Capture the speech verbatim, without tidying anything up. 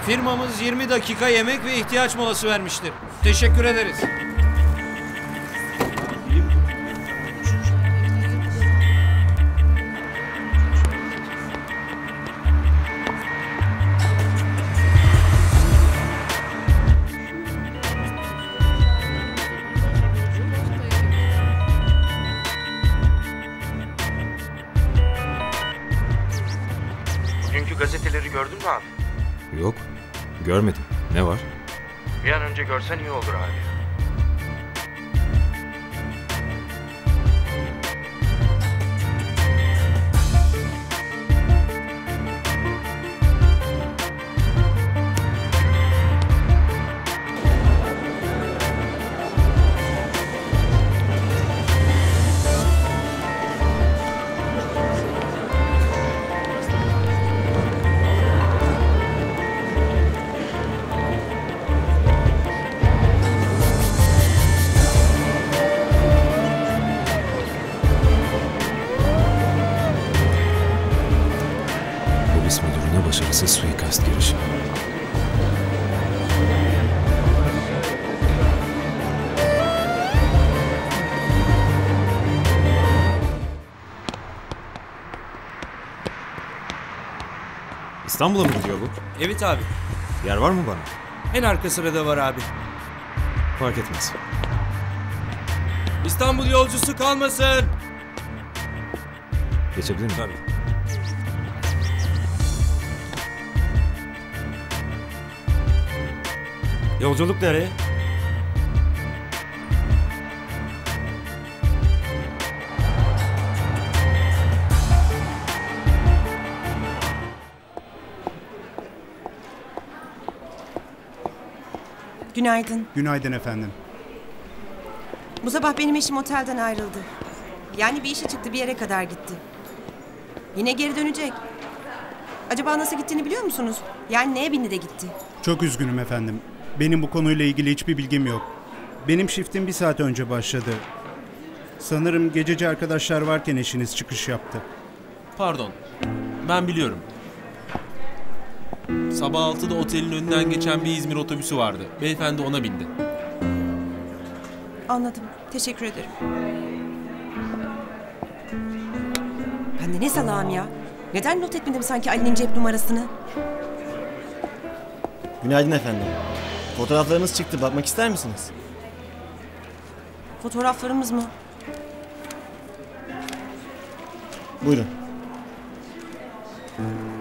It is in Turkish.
Firmamız yirmi dakika yemek ve ihtiyaç molası vermiştir. Teşekkür ederiz. Bugünkü gazeteleri gördün mü abi? Yok, görmedim. Ne var? Bir an önce görsen iyi olur abi. Polis müdürüne başarısız suikast girişimi. İstanbul'a mı gidiyor bu? Evet abi. Yer var mı bana? En arka sırada var abi. Fark etmez. İstanbul yolcusu kalmasın. Geçebilir miyim? Tabii. Yolculuk nereye? Günaydın. Günaydın efendim. Bu sabah benim eşim otelden ayrıldı. Yani bir işe çıktı, bir yere kadar gitti. Yine geri dönecek. Acaba nasıl gittiğini biliyor musunuz? Yani neye bindi de gitti? Çok üzgünüm efendim. Benim bu konuyla ilgili hiçbir bilgim yok. Benim shiftim bir saat önce başladı. Sanırım gececi arkadaşlar varken eşiniz çıkış yaptı. Pardon. Ben biliyorum. Sabah altıda otelin önünden geçen bir İzmir otobüsü vardı. Beyefendi ona bindi. Anladım. Teşekkür ederim. Ben de ne salağım ya. Neden not etmedim sanki Ali'nin cep numarasını? Günaydın efendim. Fotoğraflarınız çıktı. Bakmak ister misiniz? Fotoğraflarımız mı? Buyurun.